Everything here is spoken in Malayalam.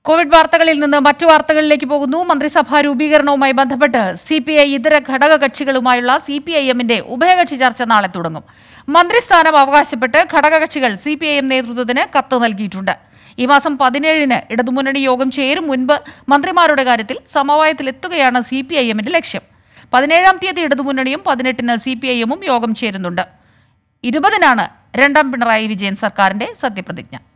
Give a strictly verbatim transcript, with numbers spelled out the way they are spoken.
കോവിഡ് വാർത്തകളിൽ നിന്ന് മറ്റു വാർത്തകളിലേക്ക് പോകുന്നു. മന്ത്രിസഭാ രൂപീകരണവുമായി ബന്ധപ്പെട്ട് സി പി ഐ ഇതര ഘടക കക്ഷികളുമായുള്ള സി പി ഐ എമ്മിന്റെ ഉഭയകക്ഷി ചർച്ച നാളെ തുടങ്ങും. മന്ത്രിസ്ഥാനം അവകാശപ്പെട്ട് ഘടകകക്ഷികൾ സി പി ഐ എം നേതൃത്വത്തിന് കത്ത് നൽകിയിട്ടുണ്ട്. ഈ മാസം പതിനേഴിന് ഇടതുമുന്നണി യോഗം ചേരും മുൻപ് മന്ത്രിമാരുടെ കാര്യത്തിൽ സമവായത്തിലെത്തുകയാണ് സി പി ഐ എമ്മിന്റെ ലക്ഷ്യം. പതിനേഴാം തീയതി ഇടതുമുന്നണിയും പതിനെട്ടിന് സി പി ഐ എമ്മും യോഗം ചേരുന്നുണ്ട്. ഇരുപതിനാണ് രണ്ടാം പിണറായി വിജയൻ സർക്കാരിന്റെ സത്യപ്രതിജ്ഞ.